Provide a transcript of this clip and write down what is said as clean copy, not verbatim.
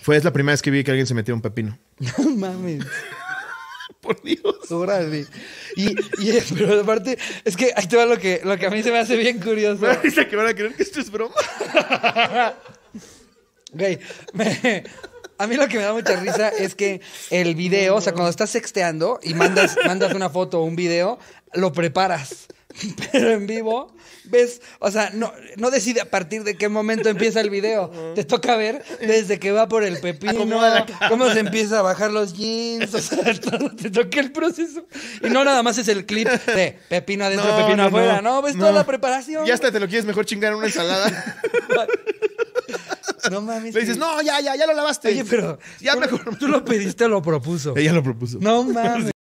Es la primera vez que vi que alguien se metió un pepino. No mames. Por Dios. Órale. Pero aparte, es que ahí te va lo que a mí se me hace bien curioso. Me dice que van a creer que esto es broma. Güey, a mí lo que me da mucha risa es que el video, o sea, cuando estás sexteando y mandas una foto o un video, lo preparas. Pero en vivo, ves, o sea, no decide a partir de qué momento empieza el video. Te toca ver desde que va por el pepino, cómo se empieza a bajar los jeans, o sea, todo, te toca el proceso. Y no nada más es el clip de pepino adentro, pepino afuera. No, ves toda la preparación. Ya hasta te lo quieres mejor chingar en una ensalada. No mames. Le dices, no, ya lo lavaste. Oye, pero ya mejor. ¿Tú lo pediste o lo propuso? Ella lo propuso. No mames.